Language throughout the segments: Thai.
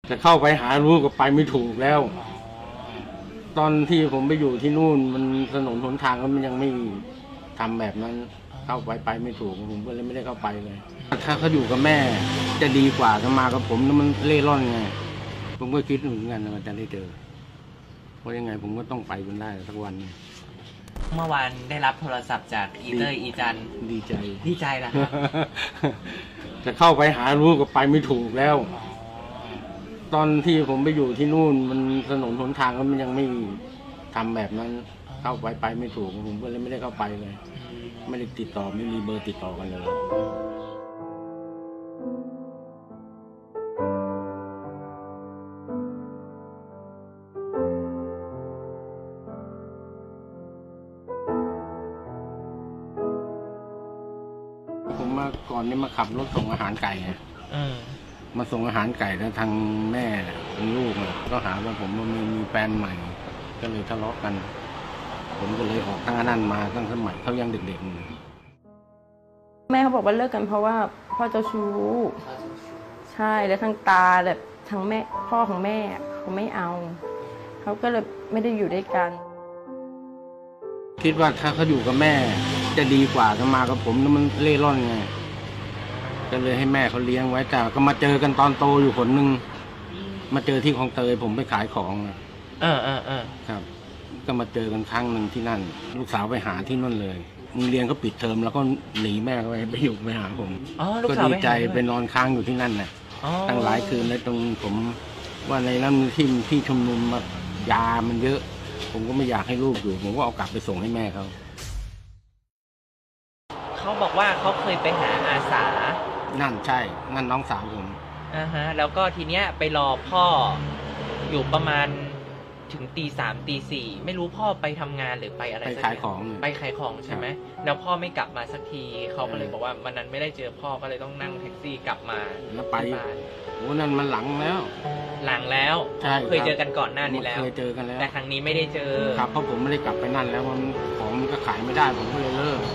จะเข้าไปหาลูกก็ไปไม่ถูกแล้ว ตอนที่ผมไปอยู่ที่นู่นมันถนนหนทางมันยังไม่ทำแบบนั้นเข้าไปไม่ถูกผมก็เลยไม่ได้เข้าไปเลยถ้าเขาอยู่กับแม่จะดีกว่าถ้ามากับผมแล้วมันเล่ร่อนไงผมก็คิดเหมือนกันว่าจะได้เจอเพราะยังไงผมก็ต้องไปจนได้สักวันเมื่อวานได้รับโทรศัพท์จากอีเตอร์อีจันดีใจนะครับจะเข้าไปหาลูกก็ไปไม่ถูกแล้ว ตอนที่ผมไปอยู่ที่นู่นมันถนนหนทางมันยังไม่ทำแบบนั้นเข้าไปไม่ถูกผมก็เลยไม่ได้เข้าไปเลยไม่ได้ติดต่อไม่มีเบอร์ติดต่อกันเลยผมมาก่อนนี้มาขับรถส่งอาหารไก่มาส่งอาหารไก่แล้วทางแม่ทางลูกก็หาว่าผมมีแฟนใหม่ก็เลยทะเลาะกันผมก็เลยออกทางนั้นมาตั้งสมัยเขายังเด็กๆแม่เขาบอกว่าเลิกกันเพราะว่าพ่อเจ้าชู้ใช่แล้วทางตาแบบทางแม่พ่อของแม่เขาไม่เอาเขาก็เลยไม่ได้อยู่ด้วยกันคิดว่าถ้าเขาอยู่กับแม่จะดีกว่าถ้ามากับผมแล้วมันเล่ร่อนไงก็เลยให้แม่เขาเลี้ยงไว้แต่ก็มาเจอกันตอนโตอยู่คนนึงมาเจอที่คลองเตยผมไปขายของครับก็มาเจอกันครั้งหนึ่งที่นั่นลูกสาวไปหาที่นั่นเลยโรงเรียนก็ปิดเทอมแล้วก็หนีแม่ไปอยู่ไปหาผมก็ดีใจไปนอนค้างอยู่ที่นั่นน่ะตั้งหลายคืนเลยตรงผมว่าในนั้นที่ชุมนุมยามันเยอะผมก็ไม่อยากให้ลูกอยู่ผมก็เอากลับไปส่งให้แม่เขาบอกว่าเขาเคยไปหาอาสานั่นใช่นั่นน้องสาวผมแล้วก็ทีเนี้ยไปรอพ่ออยู่ประมาณถึงตี 3 ตี 4ไม่รู้พ่อไปทำงานหรือไปอะไรไปขายของใช่ไหมแล้วพ่อไม่กลับมาสักทีเขาก็เลยบอกว่าวันนั้นไม่ได้เจอพ่อก็เลยต้องนั่งแท็กซี่กลับมาแล้วไปโอ้นั่นมันหลังแล้วใช่เคยเจอกันก่อนหน้านี้แล้วเคยเจอกันแล้วแต่ครั้งนี้ไม่ได้เจอครับเพราะผมไม่ได้กลับไปนั่นแล้วมันของมันก็ขายไม่ได้ผมก็เลยเลิก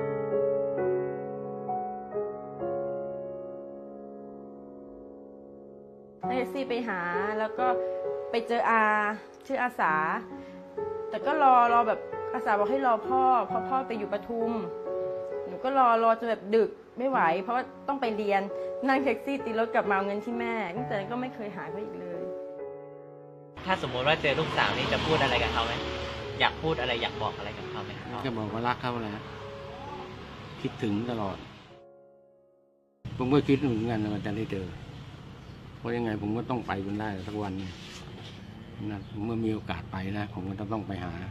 แท็กซี่ไปหาแล้วก็ไปเจอชื่ออาสาแต่ก็รอแบบอาสาบอกให้รอพ่อเพราะพ่อไปอยู่ปทุมหนูก็รอจนแบบดึกไม่ไหวเพราะว่าต้องไปเรียนนั่งแท็กซี่ตีรถกลับมาเอาเงินที่แม่ตั้งแต่นั้นก็ไม่เคยหาเขาอีกเลยถ้าสมมติว่าเจอลูกสาวนี่จะพูดอะไรกับเขาไหมอยากพูดอะไรอยากบอกอะไรกับเขาไหมก็บอกว่ารักเขาแหละคิดถึงตลอดผมก็คิดเหมือนกันว่าจะได้เจอเพราะยังไงผมก็ต้องไปจนได้สักวันนะเมื่อมีโอกาสไปนะผมก็ต้องไปหา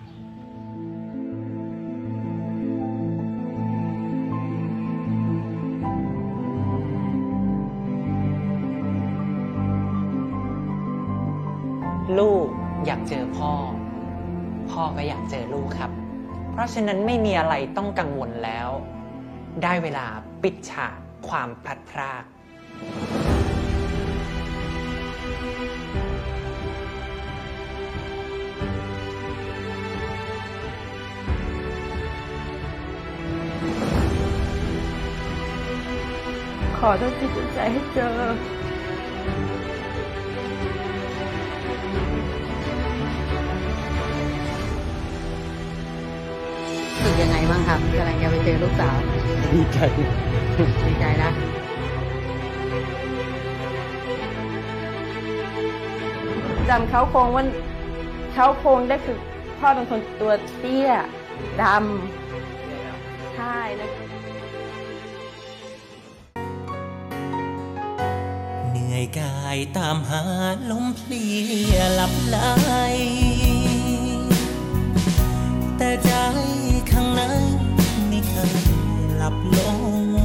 ลูกอยากเจอพ่อก็อยากเจอลูกครับเพราะฉะนั้นไม่มีอะไรต้องกังวลแล้วได้เวลาปิดฉากความพลัดพรากขอด้วยจิตใจให้เจอรู้สึกยังไงบ้างครับกำลังจะไปเจอลูกสาวดีใจนะจำเขาโครงว่าเขาโครงได้คือพ่อเป็นคนตัวเตี้ยดำใช่แล้วเหนื่อยกายตามหาลมเพลียหลับไหลแต่ใจข้างในไม่เคยหลับลง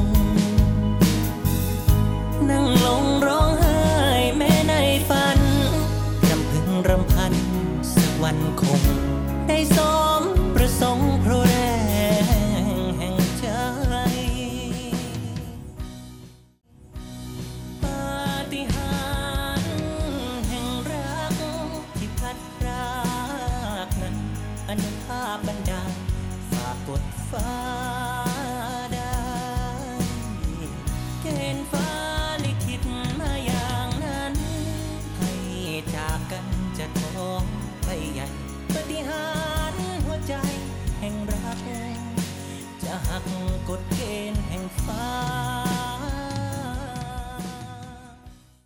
นั่งลงร้องไห้แม้ในฝันรำพึงรำพันสักวันคงได้สมประสงค์เพราะแรงแห่งใจปาฏิหาริย์แห่งรักที่พัดพรากนั้นอนุภาพบันดาลฝากกดฟ้าได้เกณฑ์ฟ้าลิขิตมาอย่างนั้นให้ก จะหักกฎเกณฑ์แห่งฟ้า